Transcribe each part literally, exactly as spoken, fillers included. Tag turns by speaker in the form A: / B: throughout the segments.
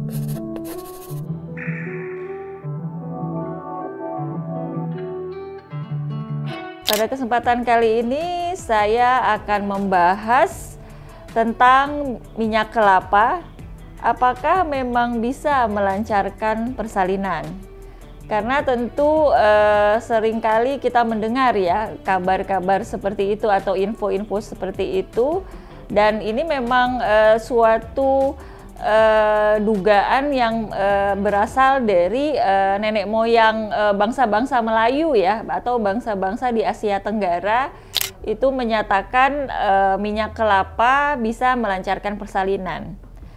A: Pada kesempatan kali ini saya akan membahas tentang minyak kelapa. Apakah memang bisa melancarkan persalinan? Karena tentu eh, seringkali kita mendengar ya kabar-kabar seperti itu atau info-info seperti itu, dan ini memang eh, suatu Uh, dugaan yang uh, berasal dari uh, nenek moyang uh, bangsa-bangsa Melayu ya, atau bangsa-bangsa di Asia Tenggara itu menyatakan uh, minyak kelapa bisa melancarkan persalinan.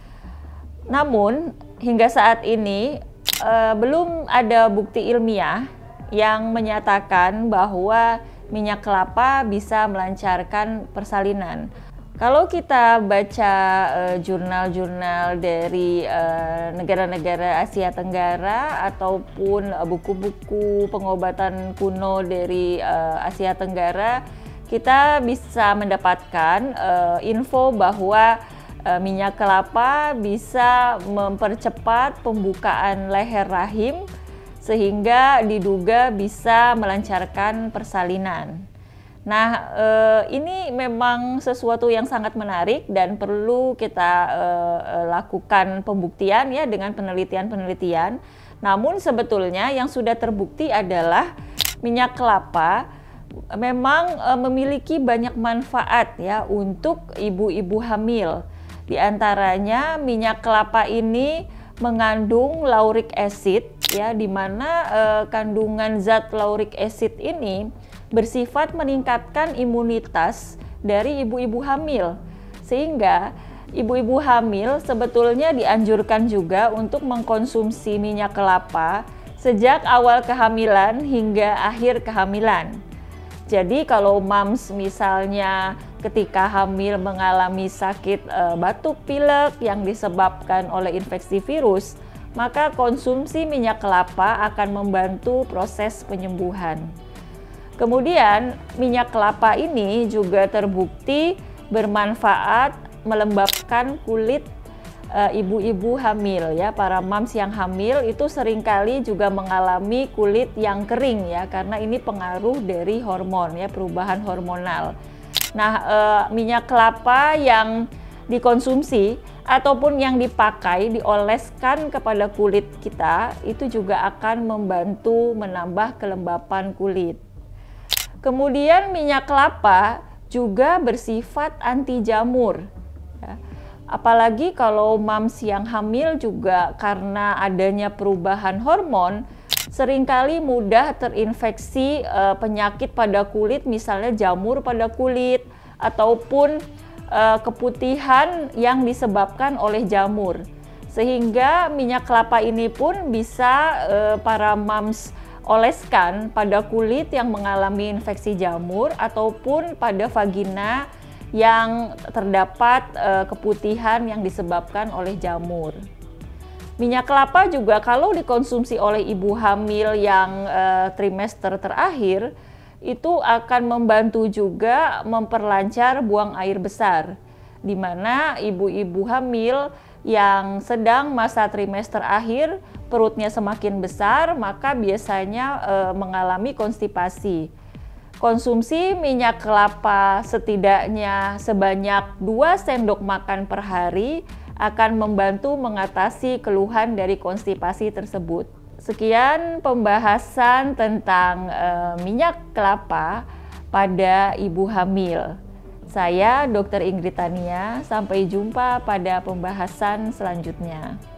A: Namun hingga saat ini uh, belum ada bukti ilmiah yang menyatakan bahwa minyak kelapa bisa melancarkan persalinan. Kalau kita baca jurnal-jurnal uh, dari negara-negara uh, Asia Tenggara ataupun buku-buku uh, pengobatan kuno dari uh, Asia Tenggara, kita bisa mendapatkan uh, info bahwa uh, minyak kelapa bisa mempercepat pembukaan leher rahim sehingga diduga bisa melancarkan persalinan. Nah, eh, ini memang sesuatu yang sangat menarik dan perlu kita eh, lakukan pembuktian ya dengan penelitian-penelitian. Namun sebetulnya yang sudah terbukti adalah minyak kelapa memang eh, memiliki banyak manfaat ya untuk ibu-ibu hamil. Di antaranya minyak kelapa ini mengandung lauric acid ya, di mana eh, kandungan zat lauric acid ini bersifat meningkatkan imunitas dari ibu-ibu hamil, sehingga ibu-ibu hamil sebetulnya dianjurkan juga untuk mengkonsumsi minyak kelapa sejak awal kehamilan hingga akhir kehamilan. Jadi kalau moms misalnya ketika hamil mengalami sakit e, batuk pilek yang disebabkan oleh infeksi virus, maka konsumsi minyak kelapa akan membantu proses penyembuhan. Kemudian minyak kelapa ini juga terbukti bermanfaat melembabkan kulit ibu-ibu hamil ya. Para moms yang hamil itu seringkali juga mengalami kulit yang kering ya, karena ini pengaruh dari hormon ya, perubahan hormonal. Nah, e, minyak kelapa yang dikonsumsi ataupun yang dipakai dioleskan kepada kulit kita itu juga akan membantu menambah kelembapan kulit. Kemudian minyak kelapa juga bersifat anti jamur ya. Apalagi kalau moms yang hamil juga karena adanya perubahan hormon seringkali mudah terinfeksi e, penyakit pada kulit, misalnya jamur pada kulit ataupun e, keputihan yang disebabkan oleh jamur. Sehingga minyak kelapa ini pun bisa e, para moms oleskan pada kulit yang mengalami infeksi jamur ataupun pada vagina yang terdapat e, keputihan yang disebabkan oleh jamur. Minyak kelapa juga kalau dikonsumsi oleh ibu hamil yang e, trimester terakhir itu akan membantu juga memperlancar buang air besar, di mana ibu-ibu hamil yang sedang masa trimester akhir perutnya semakin besar, maka biasanya e, mengalami konstipasi. Konsumsi minyak kelapa setidaknya sebanyak dua sendok makan per hari akan membantu mengatasi keluhan dari konstipasi tersebut. Sekian pembahasan tentang e, minyak kelapa pada ibu hamil. Saya Dokter Ingrid Tania, sampai jumpa pada pembahasan selanjutnya.